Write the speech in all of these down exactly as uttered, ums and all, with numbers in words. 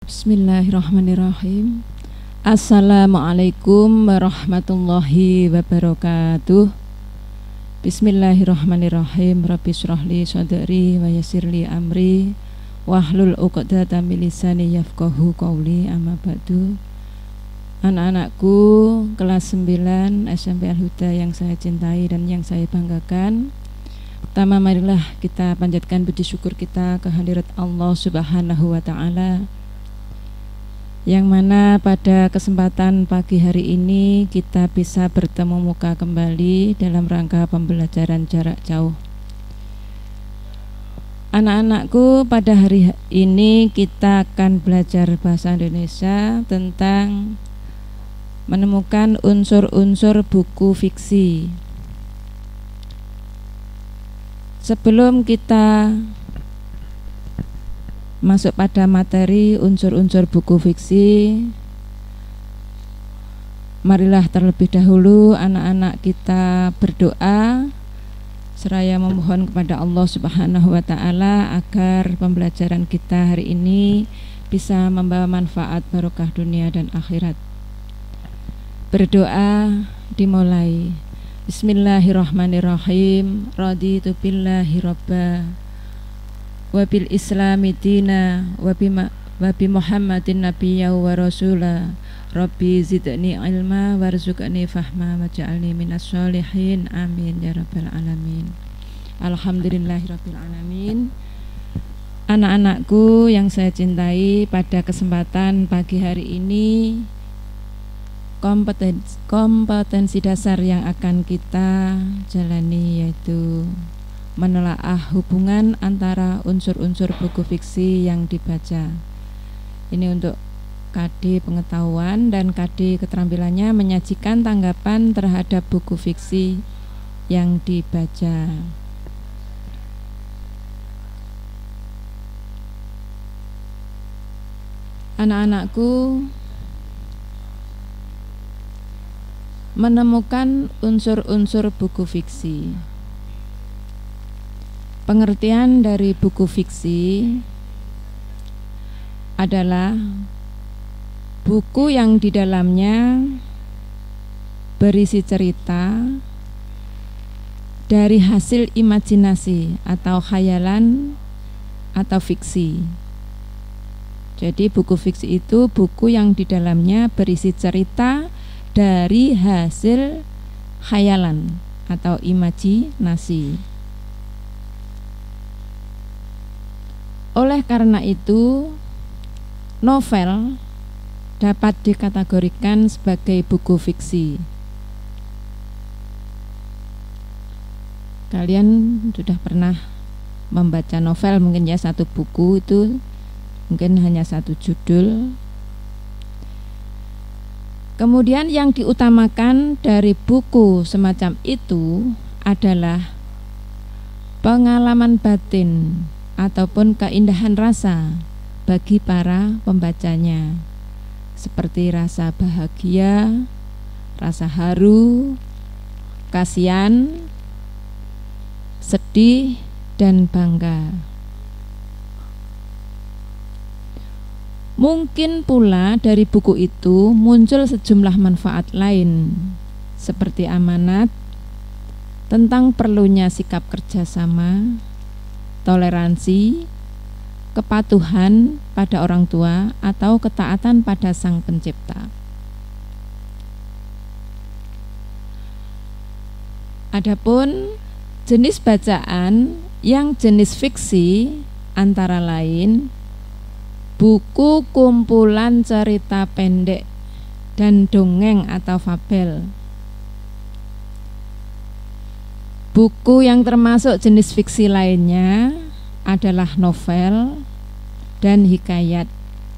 Bismillahirrahmanirrahim. Assalamualaikum warahmatullahi wabarakatuh. Bismillahirrahmanirrahim. Rabbi shrahli sadri wa yassirli amri wahlul uqdatam min lisani yafqahu qawli. Amma ba'du. Anak-anakku kelas sembilan S M P Al-Huda yang saya cintai dan yang saya banggakan, pertama marilah kita panjatkan puji syukur kita kehadirat Allah Subhanahu wa ta'ala, yang mana pada kesempatan pagi hari ini kita bisa bertemu muka kembali dalam rangka pembelajaran jarak jauh. Anak-anakku, pada hari ini kita akan belajar bahasa Indonesia tentang menemukan unsur-unsur buku fiksi. Sebelum kita masuk pada materi unsur-unsur buku fiksi, marilah terlebih dahulu anak-anak kita berdoa seraya memohon kepada Allah Subhanahu wa ta'ala agar pembelajaran kita hari ini bisa membawa manfaat barokah dunia dan akhirat. Berdoa dimulai. Bismillahirrahmanirrahim. Raditu billahi robba wa bil islami dina wa bi muhammadin nabiyya wa rasula. Rabbi zidni ilma warzuqni fahma waj'alni minas sholihin. Amin ya rabbal alamin. Alhamdulillahirabbil alamin. Anak-anakku yang saya cintai, pada kesempatan pagi hari ini kompetensi, kompetensi dasar yang akan kita jalani yaitu menelaah hubungan antara unsur-unsur buku fiksi yang dibaca. Ini untuk K D pengetahuan, dan K D keterampilannya menyajikan tanggapan terhadap buku fiksi yang dibaca. Anak-anakku, menemukan unsur-unsur buku fiksi. Pengertian dari buku fiksi adalah buku yang di dalamnya berisi cerita dari hasil imajinasi atau khayalan atau fiksi. Jadi buku fiksi itu buku yang di dalamnya berisi cerita dari hasil khayalan atau imajinasi. Oleh karena itu, novel dapat dikategorikan sebagai buku fiksi. Kalian sudah pernah membaca novel, mungkin ya, satu buku itu mungkin hanya satu judul. Kemudian yang diutamakan dari buku semacam itu adalah pengalaman batin ataupun keindahan rasa bagi para pembacanya, seperti rasa bahagia, rasa haru, kasihan, sedih, dan bangga. Mungkin pula dari buku itu muncul sejumlah manfaat lain, seperti amanat tentang perlunya sikap kerjasama, toleransi, kepatuhan pada orang tua, atau ketaatan pada Sang Pencipta. Adapun jenis bacaan yang jenis fiksi antara lain buku kumpulan cerita pendek dan dongeng atau fabel. Buku yang termasuk jenis fiksi lainnya adalah novel dan hikayat.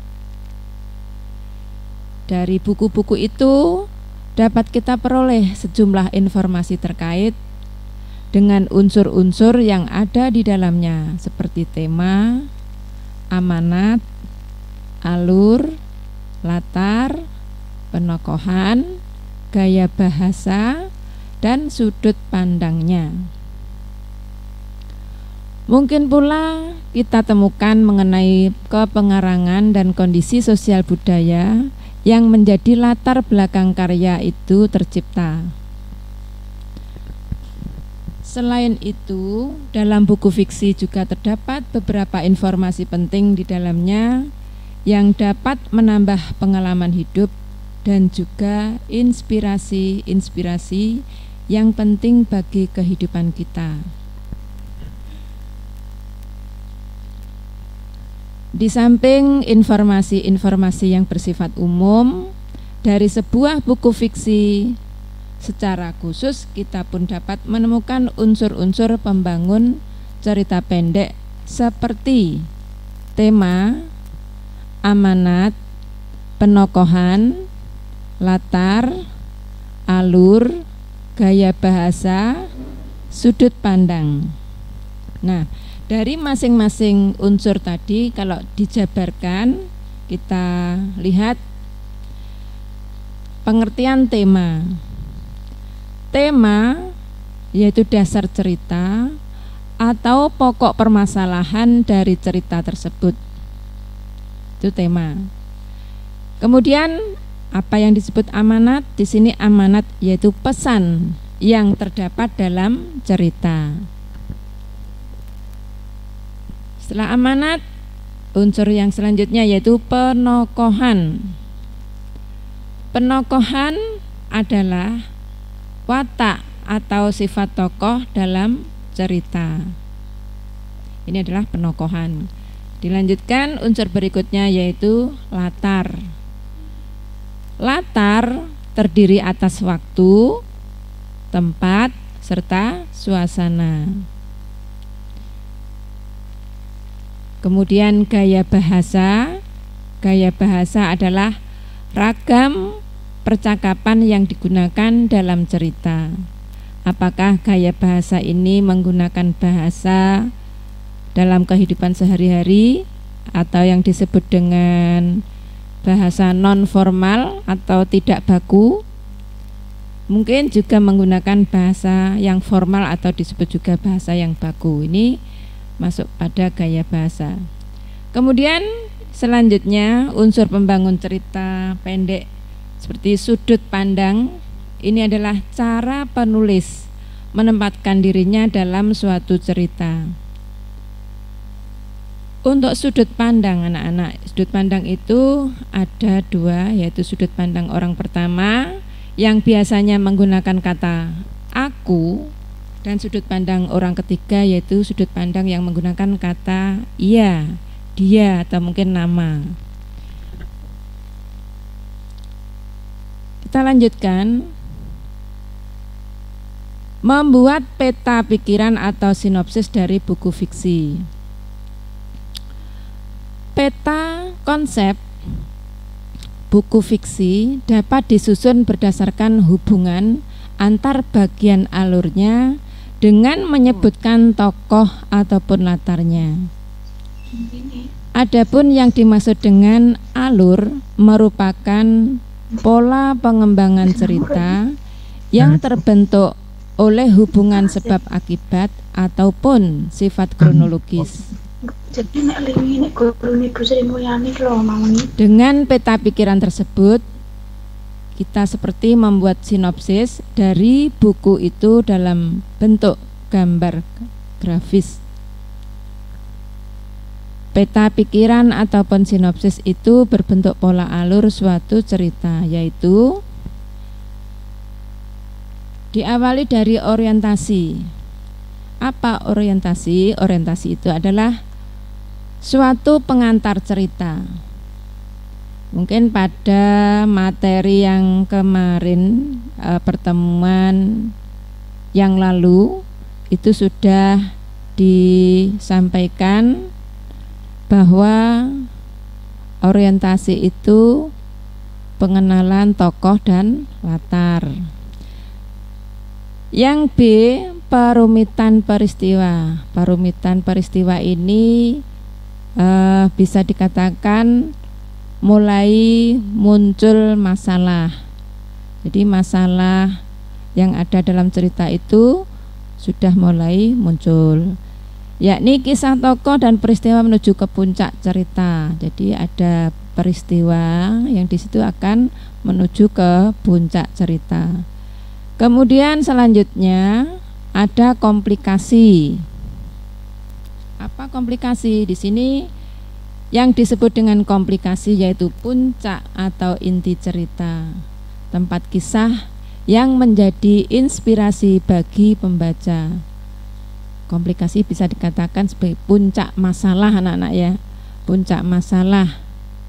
Dari buku-buku itu dapat kita peroleh sejumlah informasi terkait dengan unsur-unsur yang ada di dalamnya, seperti tema, amanat, alur, latar, penokohan, gaya bahasa, dan sudut pandangnya. Mungkin pula kita temukan mengenai kepengarangan dan kondisi sosial budaya yang menjadi latar belakang karya itu tercipta. Selain itu, dalam buku fiksi juga terdapat beberapa informasi penting di dalamnya yang dapat menambah pengalaman hidup dan juga inspirasi-inspirasi yang penting bagi kehidupan kita. Di samping informasi-informasi yang bersifat umum, dari sebuah buku fiksi secara khusus kita pun dapat menemukan unsur-unsur pembangun cerita pendek seperti tema, amanat, penokohan, latar, alur, gaya bahasa, sudut pandang. Nah, dari masing-masing unsur tadi kalau dijabarkan, kita lihat pengertian tema. Tema yaitu dasar cerita atau pokok permasalahan dari cerita tersebut. Itu tema. Kemudian apa yang disebut amanat? Di sini amanat yaitu pesan yang terdapat dalam cerita. Setelah amanat, unsur yang selanjutnya yaitu penokohan. Penokohan adalah watak atau sifat tokoh dalam cerita. Ini adalah penokohan. Dilanjutkan unsur berikutnya yaitu latar. Latar terdiri atas waktu, tempat, serta suasana. Kemudian gaya bahasa. Gaya bahasa adalah ragam percakapan yang digunakan dalam cerita. Apakah gaya bahasa ini menggunakan bahasa dalam kehidupan sehari-hari atau yang disebut dengan bahasa non formal atau tidak baku? Mungkin juga menggunakan bahasa yang formal atau disebut juga bahasa yang baku. Ini masuk pada gaya bahasa. Kemudian selanjutnya unsur pembangun cerita pendek seperti sudut pandang. Ini adalah cara penulis menempatkan dirinya dalam suatu cerita. Untuk sudut pandang anak-anak, sudut pandang itu ada dua, yaitu sudut pandang orang pertama yang biasanya menggunakan kata aku, dan sudut pandang orang ketiga yaitu sudut pandang yang menggunakan kata ia, dia, atau mungkin nama. Kita lanjutkan. Membuat peta pikiran atau sinopsis dari buku fiksi. Peta konsep buku fiksi dapat disusun berdasarkan hubungan antar bagian alurnya dengan menyebutkan tokoh ataupun latarnya. Adapun yang dimaksud dengan alur merupakan pola pengembangan cerita yang terbentuk oleh hubungan sebab akibat ataupun sifat kronologis. Dengan peta pikiran tersebut, kita seperti membuat sinopsis dari buku itu dalam bentuk gambar grafis. Peta pikiran ataupun sinopsis itu berbentuk pola alur suatu cerita, yaitu diawali dari orientasi. Apa orientasi? Orientasi itu adalah suatu pengantar cerita. Mungkin pada materi yang kemarin e, pertemuan yang lalu itu sudah disampaikan bahwa orientasi itu pengenalan tokoh dan latar. Yang B, perumitan peristiwa. Perumitan peristiwa ini e, bisa dikatakan mulai muncul masalah. Jadi masalah yang ada dalam cerita itu sudah mulai muncul. yakni kisah tokoh dan peristiwa menuju ke puncak cerita. Jadi ada peristiwa yang di situ akan menuju ke puncak cerita. Kemudian selanjutnya ada komplikasi. Apa komplikasi? Di sini yang disebut dengan komplikasi yaitu puncak atau inti cerita, tempat kisah yang menjadi inspirasi bagi pembaca. Komplikasi bisa dikatakan sebagai puncak masalah anak-anak ya, puncak masalah.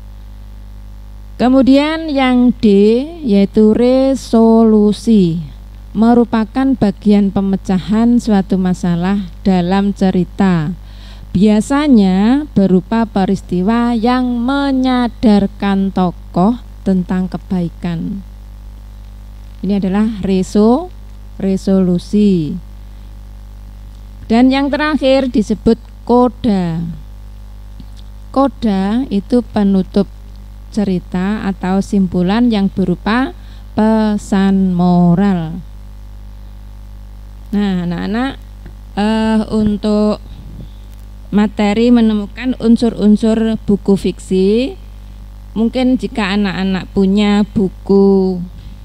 Kemudian yang D yaitu resolusi, merupakan bagian pemecahan suatu masalah dalam cerita. Biasanya berupa peristiwa yang menyadarkan tokoh tentang kebaikan. Ini adalah reso, resolusi. Dan yang terakhir disebut koda. Koda itu penutup cerita atau simpulan yang berupa pesan moral. Nah, anak-anak eh, untuk materi menemukan unsur-unsur buku fiksi, mungkin jika anak-anak punya buku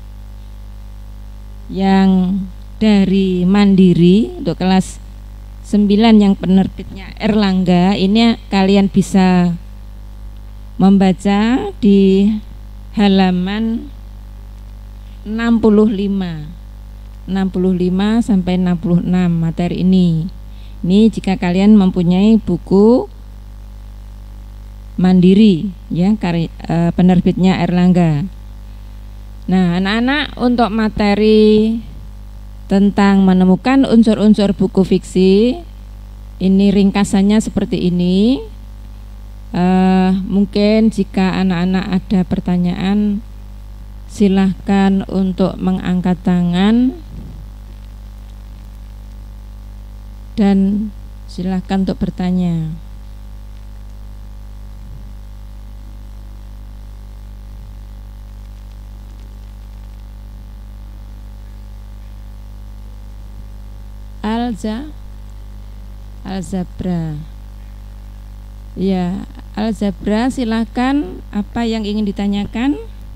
yang dari Mandiri untuk kelas sembilan yang penerbitnya Erlangga, ini kalian bisa membaca di halaman enam puluh lima sampai enam puluh enam materi ini. Ini jika kalian mempunyai buku Mandiri ya, karya, e, penerbitnya Erlangga. Nah, anak-anak untuk materi tentang menemukan unsur-unsur buku fiksi, ini ringkasannya seperti ini. Uh, mungkin jika anak-anak ada pertanyaan, silahkan untuk mengangkat tangan dan silahkan untuk bertanya. Alza Al-Zabra. Ya, Al-Zabra, silakan, apa yang ingin ditanyakan?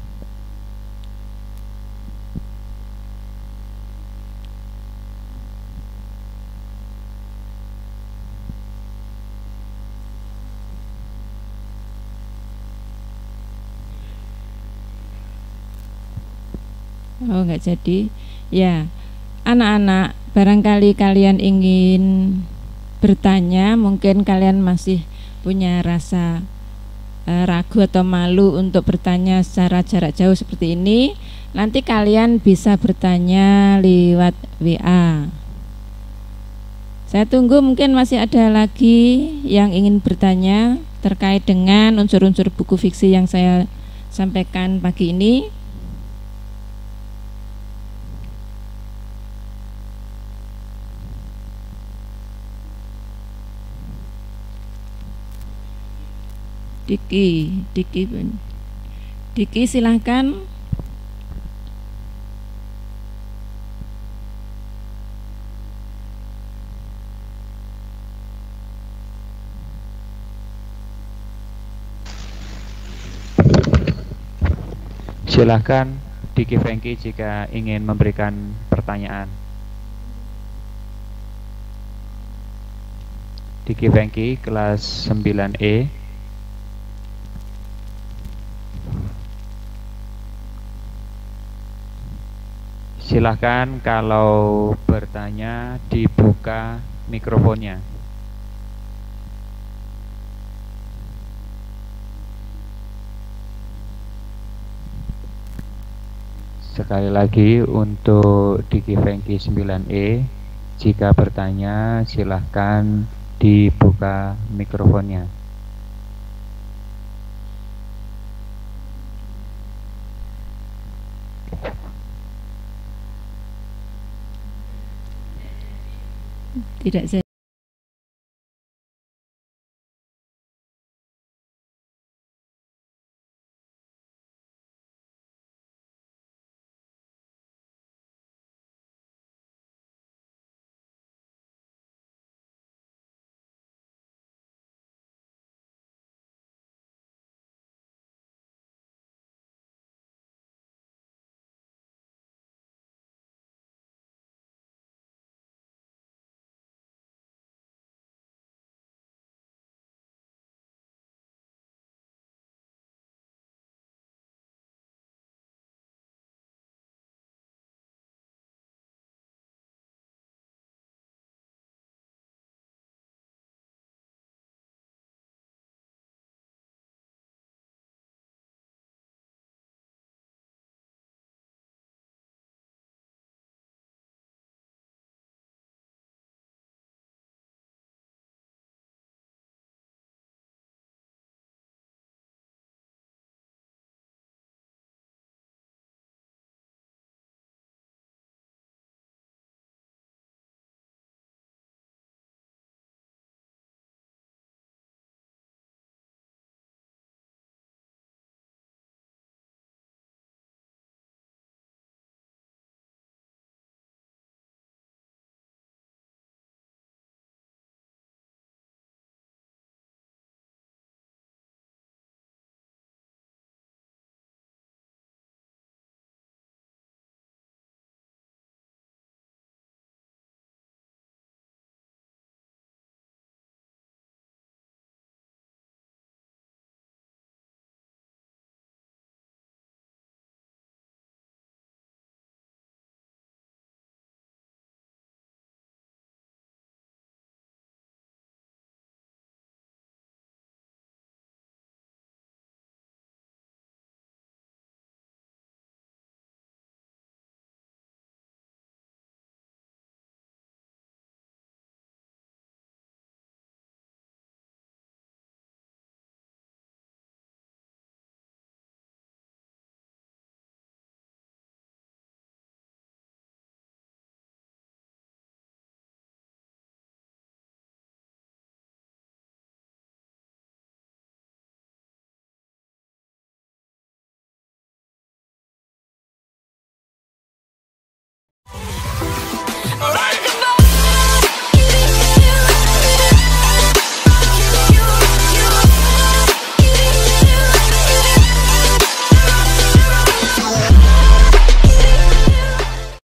Oh, enggak jadi. Ya, anak-anak, barangkali kalian ingin bertanya, mungkin kalian masih punya rasa uh, ragu atau malu untuk bertanya secara jarak jauh seperti ini, nanti kalian bisa bertanya lewat W A. Saya tunggu, mungkin masih ada lagi yang ingin bertanya terkait dengan unsur-unsur buku fiksi yang saya sampaikan pagi ini. Diki, Diki, Diki silahkan. Silahkan Diki Fengki jika ingin memberikan pertanyaan. Diki Fengki kelas sembilan E. Silahkan kalau bertanya dibuka mikrofonnya. Sekali lagi untuk Diki Fengki sembilan E, jika bertanya silahkan dibuka mikrofonnya. Tidak saya.